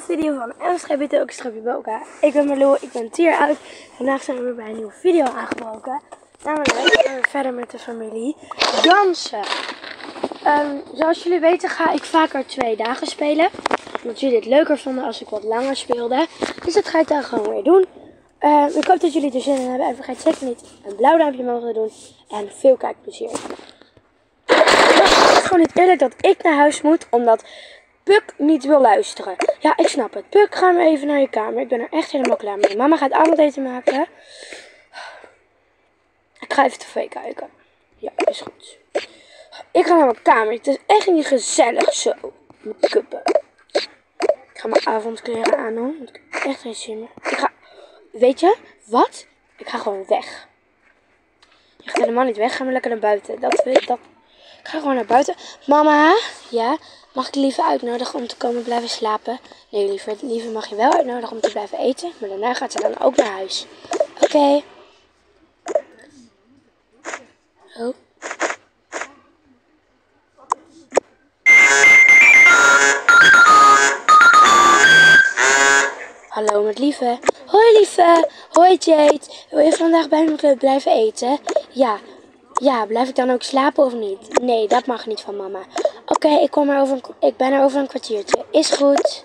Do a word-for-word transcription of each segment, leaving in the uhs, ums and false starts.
video van een schepje ook schepje boka. Ik ben Marlo, ik ben tien jaar oud. Vandaag zijn we weer bij een nieuwe video aangebroken. Namelijk gaan we verder met de familie dansen. Um, zoals jullie weten ga ik vaker twee dagen spelen. Omdat jullie het leuker vonden als ik wat langer speelde. Dus dat ga ik dan gewoon weer doen. Uh, ik hoop dat jullie er zin in hebben. En vergeet zeker niet een blauw duimpje mogen doen. En veel kijkplezier. Het is gewoon niet eerlijk dat ik naar huis moet. Omdat Puk niet wil luisteren. Ja, ik snap het. Puk, ga maar even naar je kamer. Ik ben er echt helemaal klaar mee. Mama gaat avondeten maken. Ik ga even tv kijken. Ja, is goed. Ik ga naar mijn kamer. Het is echt niet gezellig zo. Mijn kuppen. Ik ga mijn avondkleren aandoen. Want ik heb echt geen zin meer. Ik ga... Weet je wat? Ik ga gewoon weg. Je gaat helemaal niet weg. Ga maar lekker naar buiten. Dat weet ik. Dat... Ik ga gewoon naar buiten. Mama, ja, mag ik liever uitnodigen om te komen blijven slapen? Nee, liever, liever mag je wel uitnodigen om te blijven eten. Maar daarna gaat ze dan ook naar huis. Oké. Okay. Oh. Hallo met Lieve. Hoi Lieve. Hoi Jade. Wil je vandaag bij me blijven eten? Ja. Ja, blijf ik dan ook slapen of niet? Nee, dat mag niet van mama. Oké, okay, ik kom er over een, ik ben er over een kwartiertje. Is goed.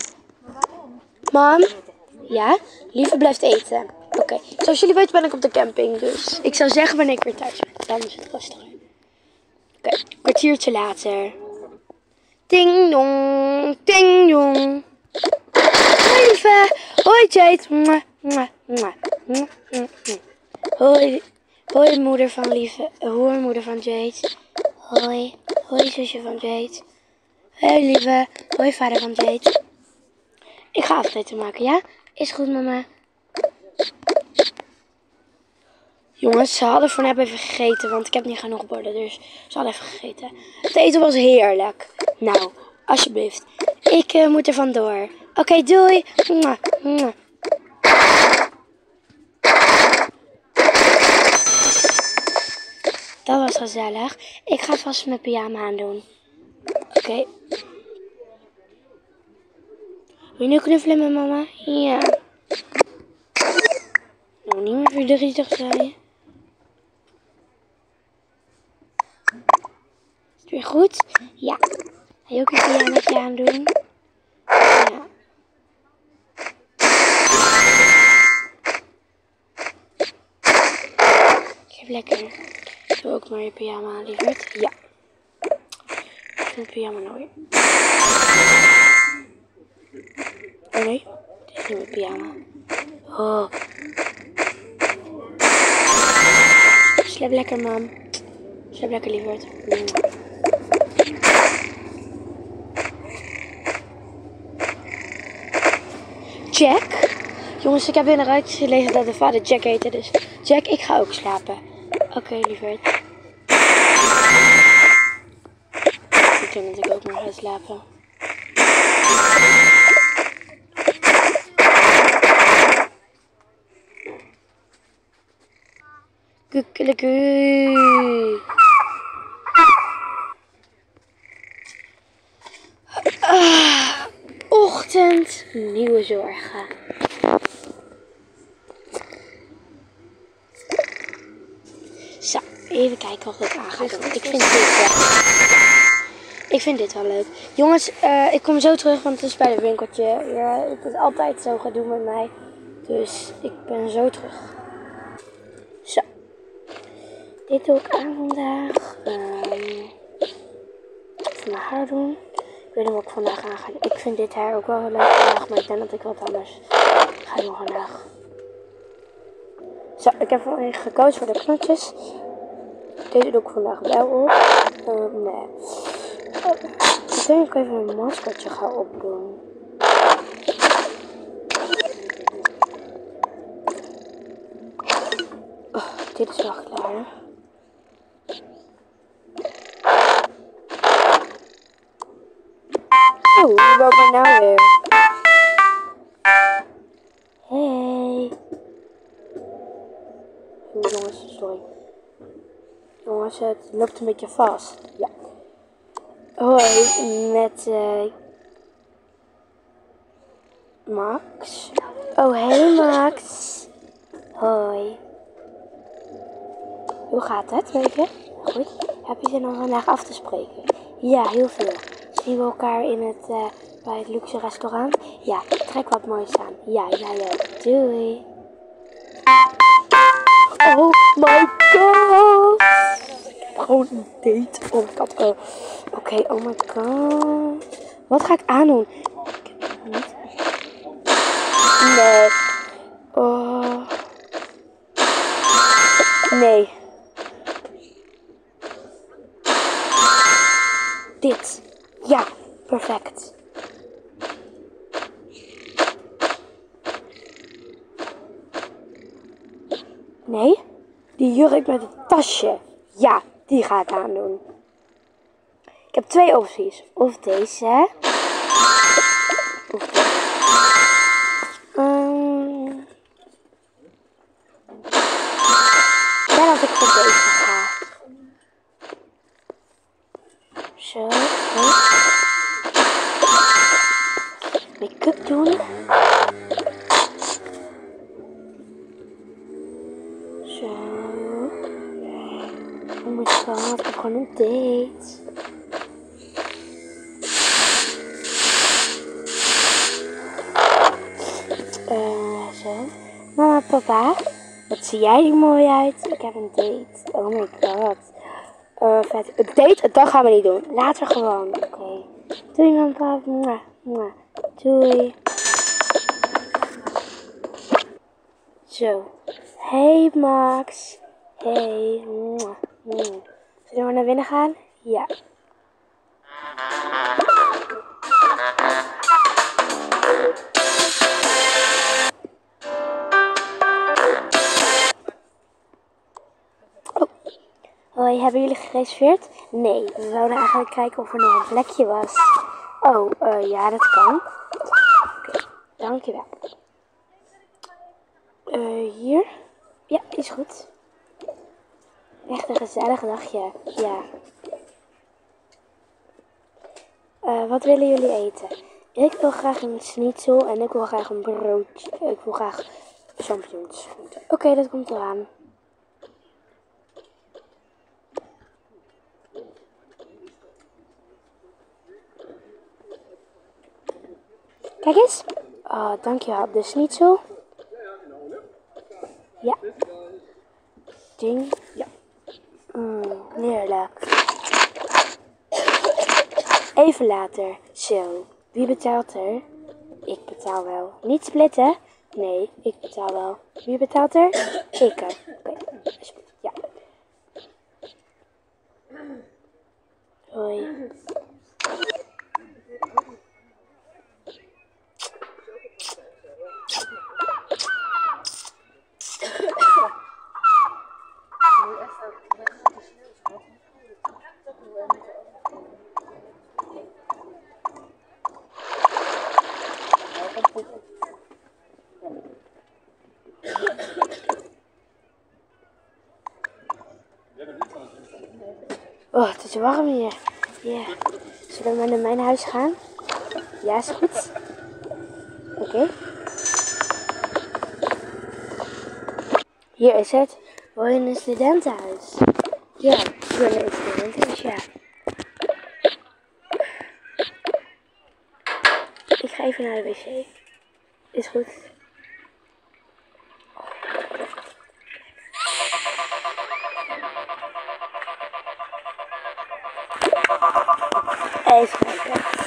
Mam? Ja? Lieve blijft eten. Oké. Okay. Zoals jullie weten ben ik op de camping, dus ik zou zeggen wanneer ik weer thuis ben. Dan is het rustiger. Oké, okay. Een kwartiertje later. Ding dong, ding dong. Hoi Lieve. Hoi Jade. Mwah, mwah, mwah, mwah, mwah. Hoi. Hoi moeder van Lieve, hoi moeder van Jade. Hoi, hoi zusje van Jade. Hoi Lieve, hoi vader van Jade. Ik ga avondeten maken, ja? Is goed mama. Jongens, ze hadden voor net even gegeten, want ik heb niet genoeg borden, dus ze hadden even gegeten. Het eten was heerlijk. Nou, alsjeblieft. Ik uh, moet er vandoor. Oké, okay, doei. Mwah, mwah. Dat was gezellig. Ik ga vast mijn pyjama aandoen. Oké. Okay. Wil je nu knuffelen met mama? Ja. Nou, niet meer verdrietig zijn. Is het weer goed? Ja. Ga je ook een pyjamaatje aandoen? Ja. Ik heb lekker... Doe ook maar je pyjama aan, lieverd. Ja. Ik vind pyjama nooit. Oh nee, dit is niet mijn pyjama. Oh. Slaap lekker, mam. Slaap lekker, lieverd. Mm. Jack? Jongens, ik heb in eruit gelezen dat de vader Jack heette, dus Jack, ik ga ook slapen. Oké, okay, lieverd. Ik denk dat ik ook maar ga slapen. Kukkeleku. Ah, ochtend, nieuwe zorgen. Zo, even kijken of ik aan ga doen. Ik vind dit wel, ik vind dit wel leuk. Jongens, uh, ik kom zo terug, want het is bij de winkeltje. Ja, het is altijd zo gedoe met mij. Dus ik ben zo terug. Zo. Dit doe ik aan vandaag. Um, even mijn haar doen. Ik weet niet wat ik vandaag aan ga doen. Ik vind dit haar ook wel heel leuk vandaag, maar ik denk dat ik wat anders ga doen vandaag. Zo, ik heb gekozen voor de knotjes. Deze doe ik vandaag wel op. Uh, nee. Uh, ik denk dat ik even een maskertje ga opdoen. Oh, dit is wel klaar. Oh, wie wil mij nou weer? Hey. Jongens, sorry. Jongens, het loopt een beetje vast. Ja. Hoi, met... Uh... Max. Oh, hey Max. Hoi. Hoe gaat het, weet je? Goed. Heb je zin om vandaag af te spreken? Ja, heel veel. Zien we elkaar in het, uh, bij het luxe restaurant? Ja, trek wat moois aan. Ja, jij ook. Doei. Oh my god. Gewoon een date. Oh my god. Oh. Oké, okay, oh my god. Wat ga ik aandoen? Ik heb het niet. Nee. Oh. Nee. Dit. Ja, perfect. Nee, die jurk met het tasje. Ja, die ga ik aandoen. Ik heb twee opties. Of deze. Of deze. Um, ik denk dat ik voor deze ga. Zo. Make-up doen. Zo. Oh my god, ik heb gewoon een date. Uh, zo. Mama, papa, wat zie jij er mooi uit? Ik heb een date. Oh my god. Uh, vet. Een date? Dat gaan we niet doen. Later gewoon. Oké. Okay. Doei, mama, papa. Mwah, mwah. Doei. Zo. Hey Max. Hey. Mwah, mwah. Zullen we naar binnen gaan? Ja. Oh. Hoi, hebben jullie gereserveerd? Nee, we zouden eigenlijk kijken of er nog een plekje was. Oh, uh, ja, dat kan. Oké, okay, dankjewel. Uh, hier? Ja, is goed. Echt een gezellig dagje, ja. Uh, wat willen jullie eten? Ik wil graag een schnitzel en ik wil graag een broodje. Ik wil graag champignons. Oké, okay, dat komt eraan. Kijk eens. Oh, dankjewel. De schnitzel. Ja. Ding. Ja. Mm, heerlijk. Even later. Zo. Wie betaalt er? Ik betaal wel. Niet splitten? Nee, ik betaal wel. Wie betaalt er? Ik. Oké. Okay. Ja. Hoi. Oh, het is warm hier. Yeah. Zullen we naar mijn huis gaan? Ja, is goed. Oké. Okay. Hier is het. Woon je in een studentenhuis? Ja, ik woon in een studentenhuis, ja. Ik ga even naar de wc. Is goed. Even kijken.